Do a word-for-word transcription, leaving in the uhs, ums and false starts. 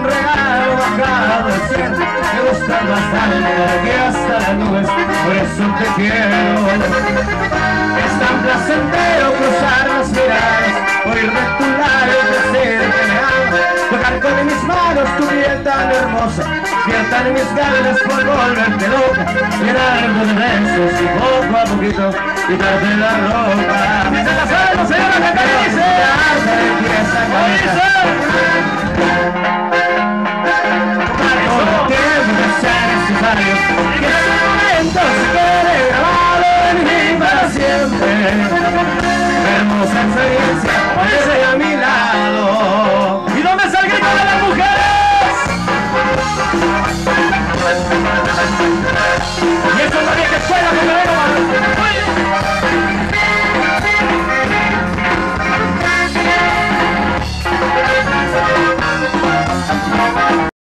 un regalo bajado del cielo. Me gustas bastante, que hasta las nubes, por eso te quiero. Es tan placentero cruzar las miradas, oír de tu labio decir que me amas, tocar con mis manos tu piel tan hermosa, despiertan mis ganas por volverte loca, llenarme de besos y poco a poquito quitarte la ropa. Dice la suelo, señora, que te dice. Todo el tiempo que sea necesario, que en ese momento se quede grabado en mí para siempre. Hermosa experiencia, ese a mi lado. ¿Y dónde está el grito de las mujeres? Y eso es la vieja escuela, porque vengo más.